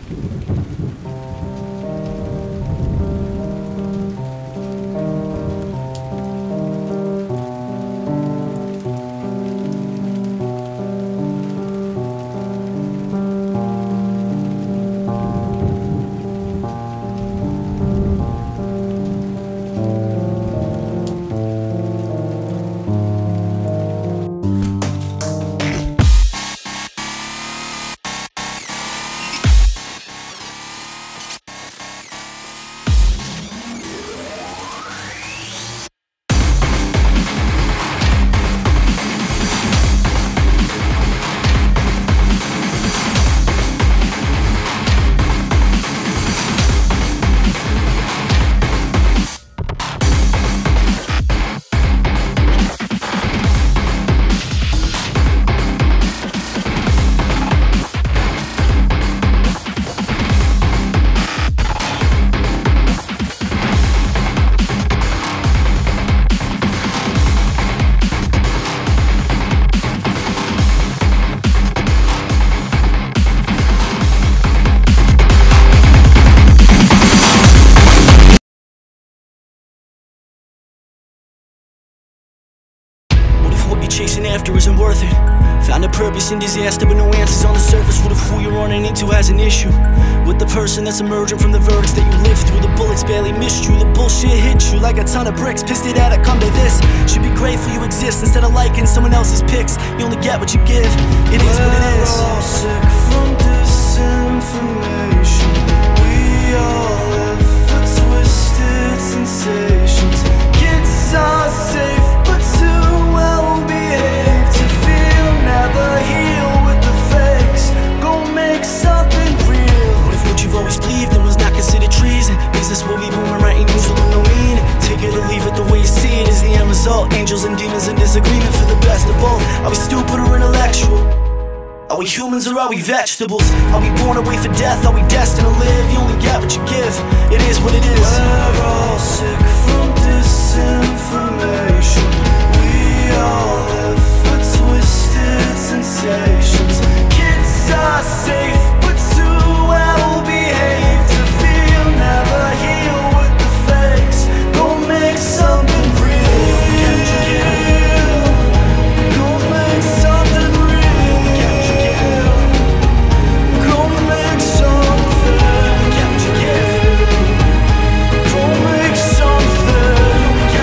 What you're chasing after isn't worth it. Found a purpose in disaster, but no answers on the surface. What if who you're running into has an issue with the person that's emerging from the verdicts that you lived through? The bullets barely missed you, the bullshit hit you like a ton of bricks. Pissed it out, I come to this. Should be grateful you exist instead of liking someone else's pics. You only get what you give. It is what it is. We're all sick from disinformation. We all live for twisted sensations. Kids are safe, but too well behaved to feel. Never heal with the fakes. Go make something real. What if what you've always believed in was not considered treason? Business will be booming, writing news will no meaning. Take it or leave it, the way you see it is the end result. Angels and demons in disagreement for the best of both. Are we stupid or intellectual? Are we humans or are we vegetables? Are we born away for death? Are we destined to live? You only get what you give. It is what it is. We're all sick from disinformation. We all live for twisted sensations. Kids are safe, but too well behaved to feel. Never heal with the fakes. Go make something real. Go make something real. Go make something. Go make something.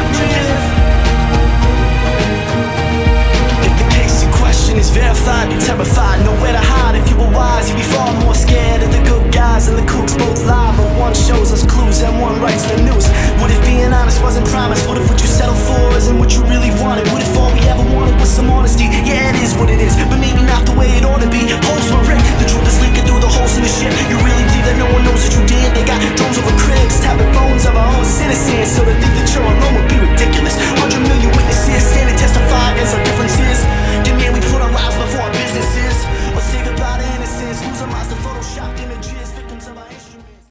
If the case in question is verified, you're terrified, nowhere to hide. If you were wise, you'd be far more scared of the good guys and the crooks both lie. But one shows us clues and one writes the news. What if being honest wasn't promised? What if what you settled for isn't what you really wanted? What if all we ever wanted was some honesty? Yeah, it is what it is, but maybe not the way it ought to be. Holes were ripped, the truth is leaking through the holes in the shit. You really believe that no one knows that you did? They got drones over cribs, tapping phones of our own citizens. So to think that you're alone would be ridiculous. 100 million witnesses stand and testify against our differences. Demand we put our lives before our businesses, or say goodbye to innocence, lose our minds to photoshopped images.